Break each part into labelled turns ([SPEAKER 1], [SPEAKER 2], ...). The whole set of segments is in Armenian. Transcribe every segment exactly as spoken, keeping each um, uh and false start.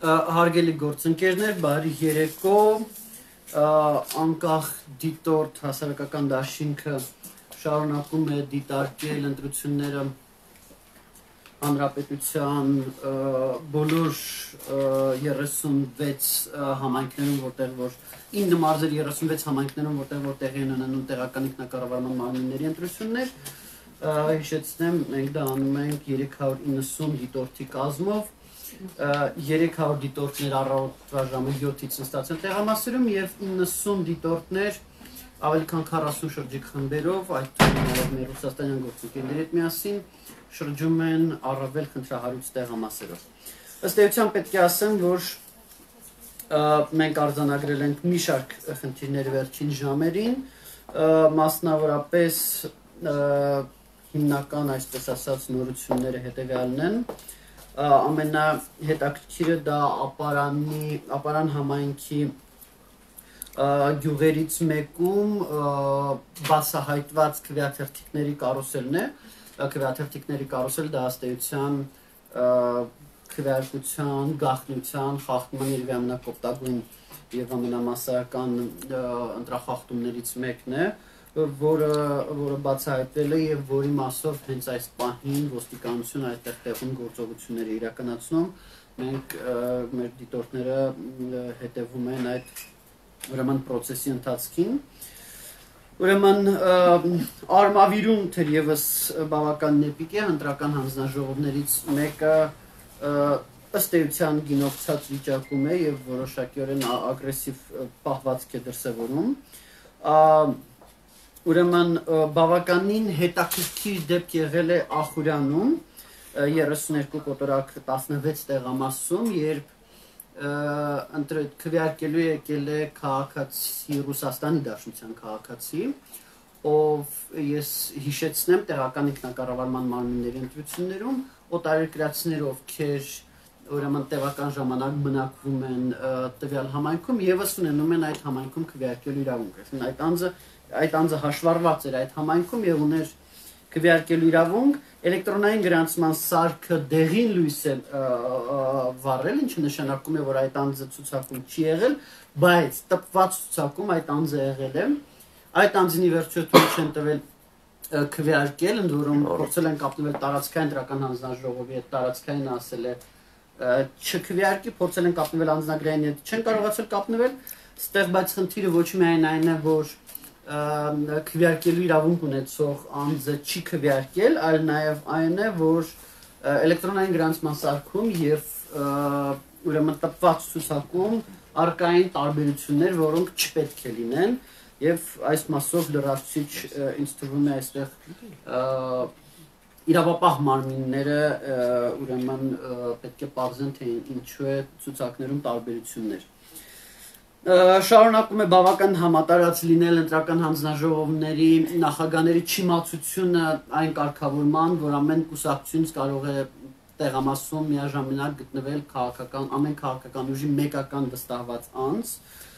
[SPEAKER 1] Հարգելի գործընկերներ, բարի երեկո, անկախ դիտորդ հասարակական դաշինքը շարունակում է դիտարկել ընտրությունները հանրապետության բոլոր երեսունվեց համայնքներում, որտեղ որ ինը մարզեր երեսունվեց համայնքներում, որտեղ որ տեղի են ունենում տեղական ինքնակառավարման մարմինների ընտրություններ, հիշեցնեմ, մենք դա անում ենք երեք հարյուր իննսուն դիտորդի կազմով, երեք հարյուր դիտորդներ առավոտվա ժամը յոթից նստած են տեղամասերում եւ իննսուն դիտորդներ ավելի քան քառասուն շրջիկ խմբերով, այդ թվում նաեւ մեր ռուսաստանյան գործընկերների հետ միասին շրջում են առավել խնդրահարույց տեղամասերով։ Ըստ էության պետք է ասեմ, որ մենք արձանագրել ենք մի շարք խնդիրներ վերջին ժամերին, մասնավորապես հիմնական, այսպես ասած, նորությունները հետևյալն են։ Ամենահետաքրքիրը դա ապարանի, ապարան համայնքի գյուղերից մեկում բացահայտված քվեաթերթիկների կարուսելն է, քվեաթերթիկների կարուսել դա ըստ էության քվեարկության, գաղտնիության, խախտման եւ ամենակոպտագույն եւ ամենամասսայական ընտրախախտումներից մեկն է, որը որը բացահայտվել է եւ որի մասով հենց այս պահին ոստիկանությունը այդտեղ տեղում գործողություններ է իրականացնում։ Մենք մեր դիտորդները հետևում են այդ ուրեմն process-ի ընթացքին։ Ուրեմն արմավիրում թերևս բավական էպիկ է, ընտրական հանձնաժողովներից մեկը ըստ էության գինովցած վիճակում է եւ որոշակիորեն ագրեսիվ պահվածք է դրսեւորում։ Ուրեմն բավականին հետաքրքիր դեպք եղել է Ախուրյանում երեսուներկու կոտորակ տասնվեց տեղամասում, երբ քվեարկելու եկել է քաղաքացի, Ռուսաստանի Դաշնության քաղաքացի, ով ես հիշեցնեմ տեղական ինքնակառավարման մարմինների ընտրություններում օտարերկրացիներ, ովքեր ուրեմն տեղական ժամանակ բնակվում են տվյալ համայնքում եւս ունենում են այդ համայնքում քվեարկելու իրավունք։ Այդ անձը այդ անձը հաշվառված էր այդ համայնքում եւ ուներ քվեարկելու իրավունք, էլեկտրոնային գրանցման սարքը դեղին լույս է վառել, ինչը նշանակում է, որ այդ անձը ցուցակում չի եղել, բայց տպված ցուցակում այդ անձը եղել է։ Այդ անձին ի վերջո թույլ չեն տվել քվեարկել, ընդ որում փորձել են կապնել տարածքային դրական հանձնաժողովի հետ, տարածքային ասել է չքվեարկի, փորձել են կապնել անձնագրային հետ, չեն կարողացել կապնել, ստեղ բայց խնդիրը ոչ միայն այն է, որ քվեարկելու իրավունք ունեցող անձը չի քվեարկել, այլ նաև այն է, որ էլեկտրոնային գրանցման սարքում եւ ուրեմն տպված ցուցակում արկային տարբերություններ, որոնք չպետք է լինեն, եւ այս մասով լրացուցիչ ինձ թվում է այստեղ իրավապահ մարմինները ուրեմն պետք է պարզեն, թե ինչու է ցուցակներում տարբերություններ։ Շարունակում է բավական համատարած լինել ընտրական հանձնաժողովների նախագահների չիմացությունը այն կարգավորման, որ ամեն կուսակցությունից կարող է տեղամասում միաժամանակ գտնվել քաղաքական ամեն քաղաքական ուժի մեկական վստահված անձ,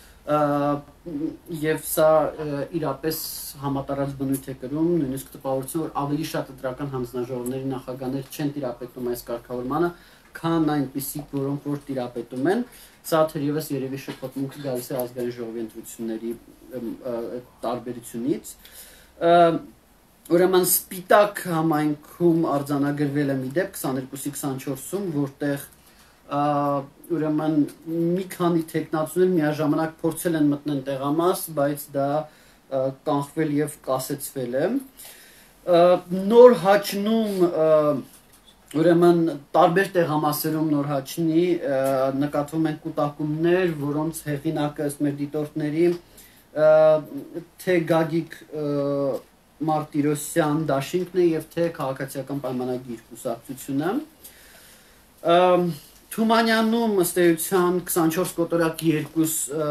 [SPEAKER 1] եւ սա իրապես համատարած բնույթ է կրում, նույնիսկ տպավորություն, որ ավելի շատ ընտրական հանձնաժողովների նախագահներ չեն տիրապետում այս կարգավորմանը, քան այնպիսիք, որոնք որ տիրապետում են։ Սա թերևս երևի շփոթմունք գալիս է ազգային ժողովի ընտրությունների տարբերությունից։ Ուրեմն Սպիտակ համայնքում արձանագրվել է մի դեպք քսաներկուսի քսանչորսում, որտեղ ուրեմն մի քանի տեխնացուներ միաժամանակ փորձել են մտնել տեղամաս, բայց դա կանխվել եւ կասեցվել է։ Նոր Հաչնում ուրեմն տարբեր տեղամասերում Նոր Հաչնի նկատվում են կուտակումներ, որոնց հեղինակը ըստ մեր դիտորդների թե Գագիկ Մարտիրոսյան դաշինքն է եւ թե քաղաքացիական պայմանագիր կուսակցությունը։ Թումանյանում ըստ էության քսանչորս կոտորակ երկու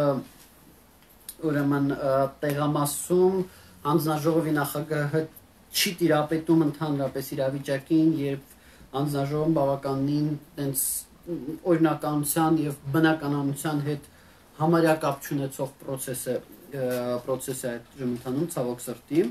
[SPEAKER 1] ուրեմն տեղամասում հանձնաժողովի նախագահը չի տիրապետում ընդհանրապես իրավիճակին, երբ հանձնաժողովն բավականին տենց օրինականության եւ բնականանության հետ համարյա կապ չունեցող process է process է այդ ժողովրդանում ցավոք սրտի։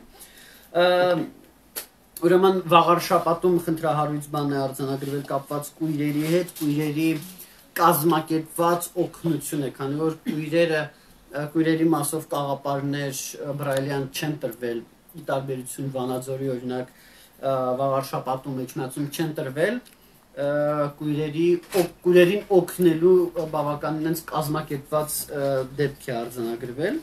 [SPEAKER 1] Ուրեմն վաղարշապատում խնդրահարույց բան է արձանագրվել կապված կույրերի հետ, կույրերի կազմակերպված օգնություն է, քանի որ քույրերը քույրերի մասով կաղապարներ բրայլյան չեն տրվել, ի տարբերություն Վանաձորի օրինակ վաղարշապատում մեջնացում չեն տրվել, քույրերի քույրերին օգնելու բավականին այնց կազմակերպված դեպք է արձանագրվել։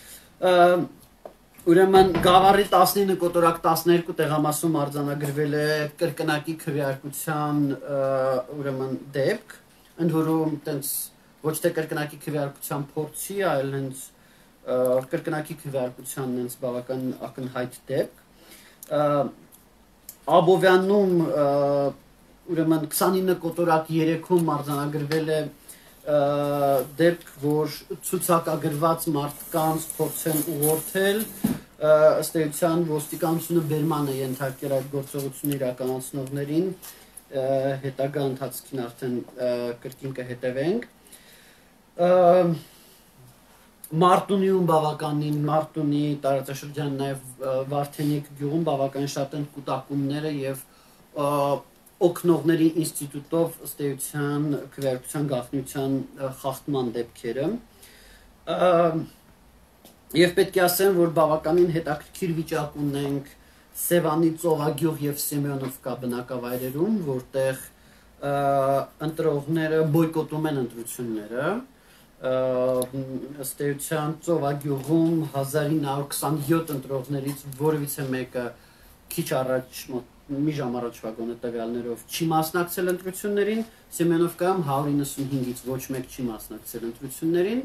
[SPEAKER 1] Ուրեմն գավառի տասնինը կոտորակ տասներկու տեղամասում արձանագրվել է կրկնակի քվեարկության ուրեմն դեպք, ընդ որում տենց ոչ թե կրկնակի քվեարկության փորձի, այլ հենց կրկնակի քվեարկության հենց բավական ակնհայտ դեպք։ Աբովյանում ուրեմն քսանինը կոտորակ երեքում արձանագրվել է դեպք, որ ցուցակագրված մարդկանց փորձեն ուղղորդել, ըստ էության ոստիկանությունը բերման է ենթարկել այդ գործողությունը իրականացնողներին, հետագա ընթացքին արդեն կրկին կհետևենք։ Մարտունիում բավականին, Մարտունի տարածաշրջան նաև Վարդենիկ գյուղում բավական շատ են կուտակումները եւ օգնողների ինստիտուտով ըստ էության քվեարկության գաղտնիության խախտման դեպքերը։ Եվ պետք է ասեմ, որ բավականին հետաքրքիր վիճակ ունենք Սևանի Ծովագյուղ եւ Սեմյոնովկա բնակավայրերում, որտեղ ընտրողները բոյկոտում են ընտրությունները։ Ըստ էության Ծովագյուղում հազար ինը հարյուր քսանյոթ ընտրողներից որևիցե մեկը քիչ առաջ մի ժամ առաջվա գոնե տվյալներով չի մասնակցել ընտրություններին, Սեմյոնովկայում հարյուր իննսունհինգից ոչ մեկ չի մասնակցել ընտրություններին։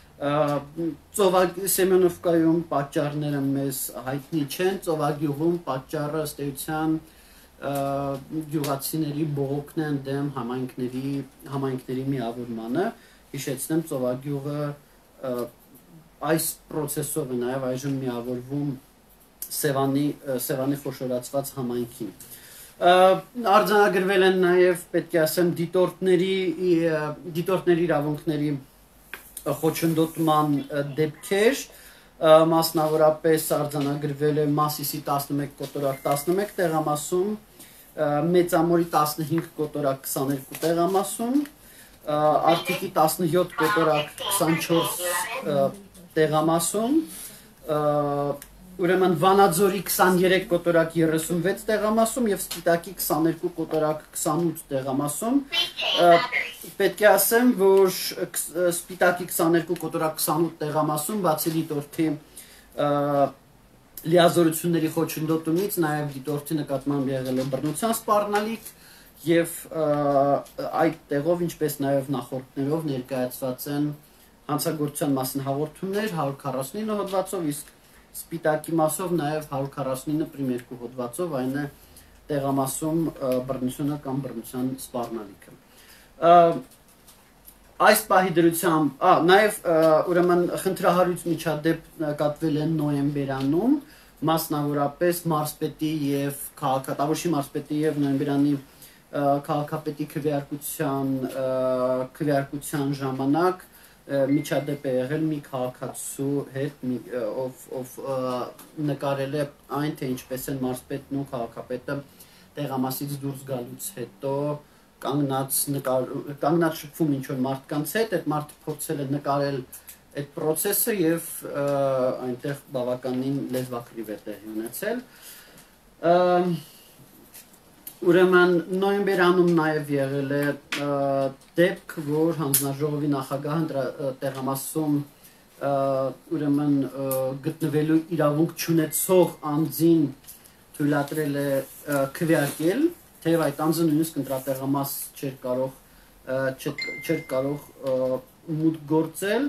[SPEAKER 1] Սեմյոնովկայում պատճառները մեզ հայտնի չեն, Ծովագյուղում պատճառը ըստ էության գյուղացիների բողոքն են դեմ համայնքների համայնքների միավորմանը։ Հիշեցնեմ, Ծովագյուղը այս process-ով է նաև այժմ միավորվում Սևանի Սևանի խոշորացված համայնքին։ Արձանագրվել են նաև պետք է ասեմ դիտորդների դիտորդների իրավունքների խոչընդոտման դեպքեր, մասնավորապես արձանագրվել է Մասիսի տասնմեկ կոտորակ տասնմեկ տեղամասում, Մեծամորի տասնհինգ կոտորակ քսաներկու տեղամասում, Արտիկի տասնյոթ կոտորակ քսանչորս տեղամասում, ուրեմն Վանաձորի քսաներեք կոտորակ երեսունվեց տեղամասում եւ Սպիտակի քսաներկու կոտորակ քսանութ տեղամասում։ Պետք է ասեմ, որ Սպիտակի քսաներկու կոտորակ քսանութ տեղամասում բացի դիտորդի լիազորությունների խոչընդոտումից նաեւ դիտորդի նկատմամբ եղել է բռնության սպառնալիք եւ այդ տեղով ինչպես նաեւ նախորդներով ներկայացված են հանցագործության մասին հաղորդումներ հարյուր քառասունինը հոդվածով, իսկ Սպիտակի մասով նաև հարյուր քառասունինը պրիմ երկու հոդվածով, այն է տեղամասում բռնությունը կամ բռնության սպառնալիքը։ Այս պահի դրությամբ, նաև ուրեմն խնդրահարույց միջադեպ նկատվել է նոյեմբերանում, մասնավորապես մարզպետի եւ քաղաքատավոշի մարզպետի եւ նոյեմբերանի քաղաքապետի քվեարկության քվեարկության ժամանակ միջադեպ է եղել մի քաղաքացու հետ, ով նկարել է այն, թե ինչպես են մարզպետն ու քաղաքապետը տեղամասից դուրս գալուց հետո կանգնած շփվում ինչ-որ մարդկանց հետ, այդ մարդը փորձել է նկարել այդ process-ը եւ այնտեղ բավականին լեզվակռիվ է տեղի ունեցել։ Ուրեմն նոյեմբերանում նաև եղել է դեպք, որ հանձնաժողովի նախագահը տեղամասում ուրեմն գտնվելու իրավունք չունեցող անձին թույլատրել է քվեարկել, թեև այդ անձը նույնիսկ ընտրատեղամաս չէր կարող չէր կարող մուտք գործել։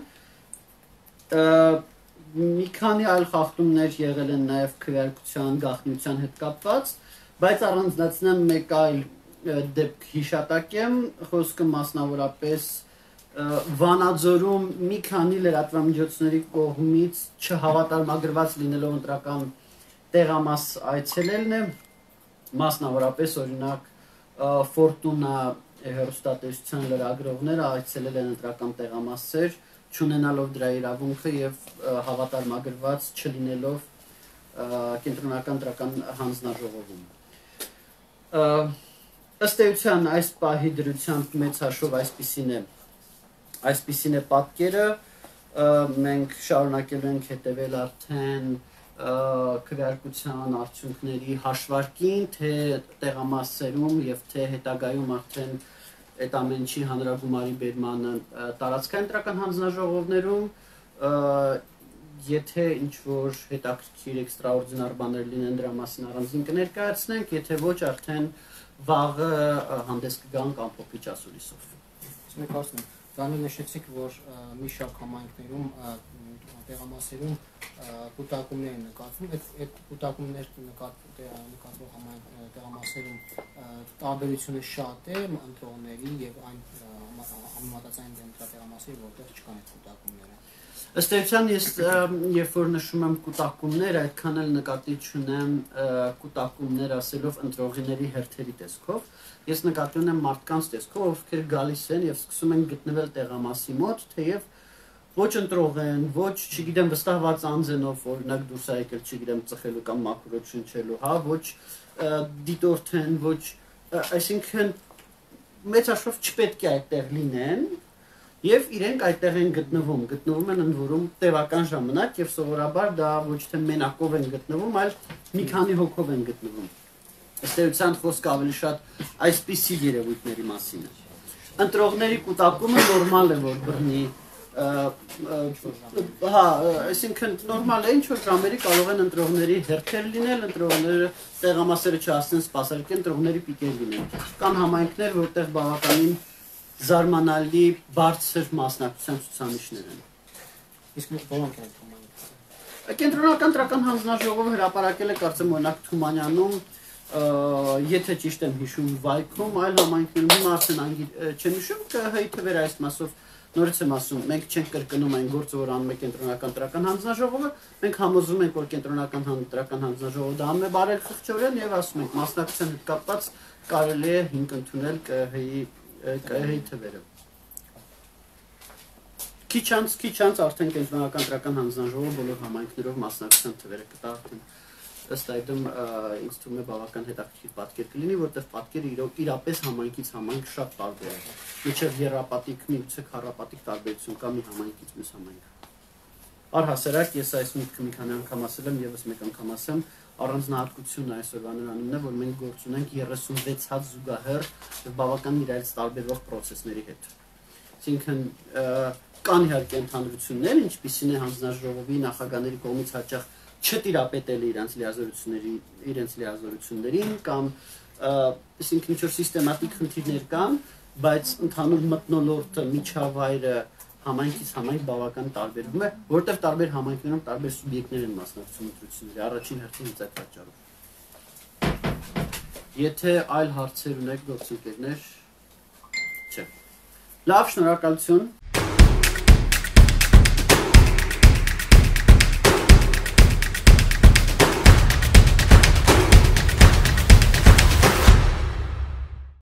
[SPEAKER 1] Մի քանի այլ խախտումներ եղել են նաև քվեարկության գաղտնիության հետ կապված, բայց առանձնացնեմ մեկ այլ դեպք հիշատակեմ, խոսքը մասնավորապես Վանաձորում մի քանի լրատվամիջոցների կողմից չհավատարմագրված լինելով ընտրական տեղամաս այցելելն է, մասնավորապես օրինակ Ֆորտունա հեռուստատեսության լրագրողները այցելել են ընտրական տեղամասեր, չունենալով դրա իրավունքը եւ հավատարմագրված չլինելով կենտրոնական ընտրական հանձնաժողովում։ Ըստ էության այս պահի դրությամբ մեծ հաշվով այսպիսին է այսպիսին է պատկերը մենք շարունակելու ենք հետևել արդեն քվեարկության արդյունքների հաշվարկին, թե տեղամասերում եւ թե հետագայում արդեն այդ ամենի հանրագումարի բերմանը տարածքային ընտրական հանձնաժողովներում, եթե ինչ որ հետաքրքիր էքստրաորդինար բաներ լինեն դրա մասին առանձին կներկայացնենք, եթե ոչ արդեն վաղը հանդես կգանք ամփոփիչ ասուլիսով։
[SPEAKER 2] Մենք ասում ենք, Դանիել նշեցիք, որ մի շարք համայնքներում տեղամասերում կուտակումներ են նկատվում, այդ կուտակումներ նկատվող տեղամասերում տարբերությունը շատ է ընտրողների եւ այն համեմատածային տեղամասերի, որտեղ չկան այդ կուտակումները։
[SPEAKER 1] Ըստ էության ես երբ որ նշում եմ կուտակումներ, այդքան էլ նկատի չունեմ կուտակումներ ասելով ընտրողիների հերթերի տեսքով, ես նկատի ունեմ մարդկանց տեսքով, ովքեր գալիս են եւ սկսում են գտնվել տեղամասի մոտ, թեև ոչ ընտրող են, ոչ, չգիտեմ, վստահված անձ են, ով օրինակ դուրս է եկել, չգիտեմ, ծխելու կամ մաքուրոց շնչելու, հա, ոչ դիտորդ են, ոչ, այսինքն մեծ հաշվով չպետք է այդտեղ լինեն, եւ իրենք այդտեղ են գտնվում, գտնվում են ընդ որում տևական ժամանակ եւ սովորաբար դա ոչ թե մենակով են գտնվում, այլ մի քանի հոգով են գտնվում։ Ըստ էության խոսքը ավելի շատ այսպիսի երևույթների մասին է։ Ընտրողների կուտակումը նորմալ է, որ բռնի հա, այսինքն նորմալ է, ինչ որ ժամերի կարող են ընտրողների հերթեր լինել, ընտրողները տեղամասերը չհասնեն սպասարկեն, ընտրողների պիկեր լինեն։ Կան համայնքներ, որտեղ բավականին զարմանալի բարձր մասնակցության ցուցանիշներ են։
[SPEAKER 2] Իսկ որոնք են համայնքները։
[SPEAKER 1] Կենտրոնական ընտրական հանձնաժողովը հրապարակել է կարծեմ օրինակ Թումանյանում, եթե ճիշտ եմ հիշում Վայքում, այլ համայնքներում հիմա արդեն անգիր չեմ հիշում, ԿՀ-ի թվերը այս մասով նորից եմ ասում, մենք չենք կրկնում այն գործը, որ անում է կենտրոնական ընտրական հանձնաժողովը, մենք համոզում ենք, որ կենտրոնական ընտրական հանձնաժողովը դա անում է բարել խղճորեն եւ ասում ենք, մասնակցության հետ կապված կարելի է հիմք ընդունել ԿՀ-ի ԿՀ-ի թվերը։ Քիչ անց, քիչ անց արդեն կենտրոնական ընտրական հանձնաժողովը բոլոր համայնքներով մասնակցության թվերը կտա արդեն ըստ այդմ ինձ թվում է բավական հետաքրքիր պատկեր կլինի, որտեղ պատկերը իրապես համայնքից համայնք շատ տարբեր է։ Մինչև եռապատիկ, միգուցե քառապատիկ տարբերություն կա մի համայնքից մյուս համայնք։ Առհասարակ ես այս միտքը մի քանի անգամ ասել եմ, եւս մեկ անգամ ասեմ, առանձնահատկությունն այսօրվա նրանումն է, որ մենք գործ ունենք երեսունվեց հատ զուգահեռ եւ բավական իրարից տարբերվող process-ների հետ։ Այսինքն կան իհարկե ընդհանրություններ, ինչպիսին է հանձնաժողովի նախագահների կողմից հաճախ չտիրապետել իրենց լիազորությունների, իրենց լիազորություններին կամ այսինքն ինչ որ սիստեմատիկ խնդիրներ կան, բայց ընդհանուր մթնոլորտը, միջավայրը համայնքից համայնք բավական տարբերվում է, որտեղ տարբեր համայնքներում տարբեր սուբյեկտներ են մասնակցում ընտրությունների, առաջին հերթին հենց այդ պատճառով։ Եթե այլ հարցեր ունեք, գործընկերներ, չէ։ Լավ, շնորհակալություն։